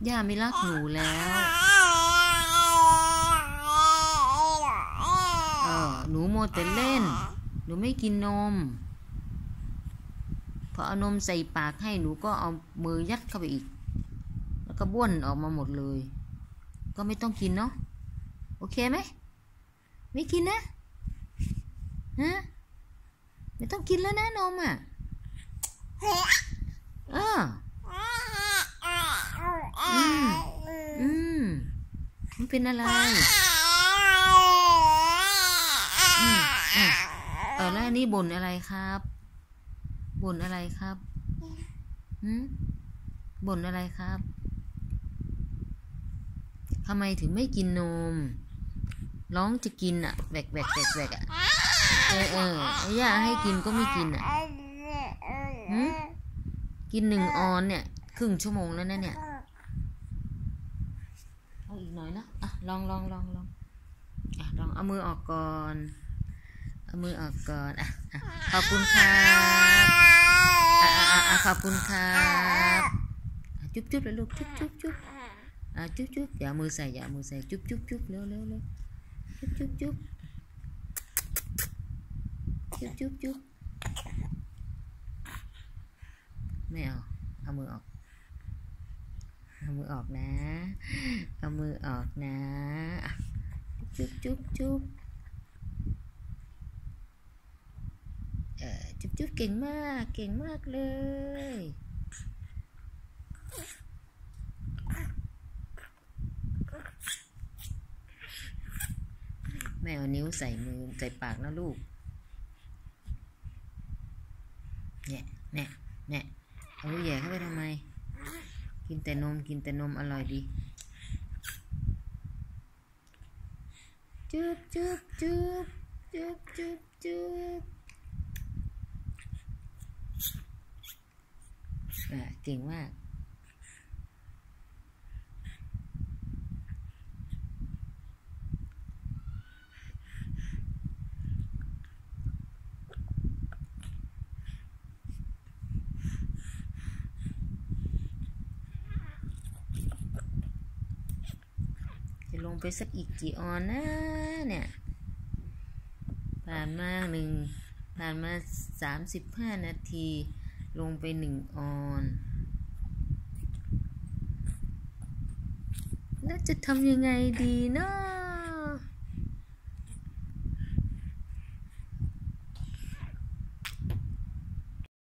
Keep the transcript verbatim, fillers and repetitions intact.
ย่าไม่รักหนูแล้วเออหนูโมแต่เล่นหนูไม่กินนมพอเอานมใส่ปากให้หนูก็เอามือยัดเข้าไปอีกแล้วก็บ้วนออกมาหมดเลยก็ไม่ต้องกินเนาะโอเคไหมไม่กินนะฮะไม่ต้องกินแล้วนะนมอ่ะเอออืมอืมมันเป็นอะไรอืมอ่ะเออแล้วอันนี้บ่นอะไรครับบ่นอะไรครับหืมบ่นอะไรครับทำไมถึงไม่กินนมร้องจะกินอ่ะแหวกแหวกแหวกแหวกอ่ะเออเออย่าให้กินก็ไม่กินอ่ะหืมกินหนึ่งออนเนี่ยครึ่งชั่วโมงแล้วนะเนี่ยเอาอีกหน่อยนะอ่ะลองลองลองลองอ่ะลองเอามือออกก่อนเอามือออกก่อนอ่ะอ่ะขอบคุณครับอ่ะอ่ะอ่ะอ่ะขอบคุณครับจุ๊บจุ๊บเลยลูกจุ๊บจุ๊บจุ๊บอ่ะจุ๊บจุ๊บอย่ามือใส่อย่ามือใส่จุ๊บจุ๊บจุ๊บเร็วเร็วเร็วจุ๊บจุ๊บจุ๊บจุ๊บจุ๊บจุ๊บไม่เอาเอามือออกเอามือออกนะเอามือออกนะจุ๊บจุ๊บจุ๊บเออจุ๊บจุ๊บเก่งมากเก่งมากเลยแม่เอานิ้วใส่มือใส่ปากนะลูกเนี่ยเนี่ยเนี่ยเอาลูกแย่เข้าไปทำไมกินแต่นมกินแต่นมอร่อยดีจุ๊บจุ๊บจุ๊บจุ๊บจุ๊บจุ๊บอ่ะเก่งมากจะลงไปสักอีกกี่ออนนะเนี่ยผ่านมาหนึ่งผ่านมาสามสิบห้านาทีลงไปหนึ่งออนแล้วจะทำยังไงดีเนาะ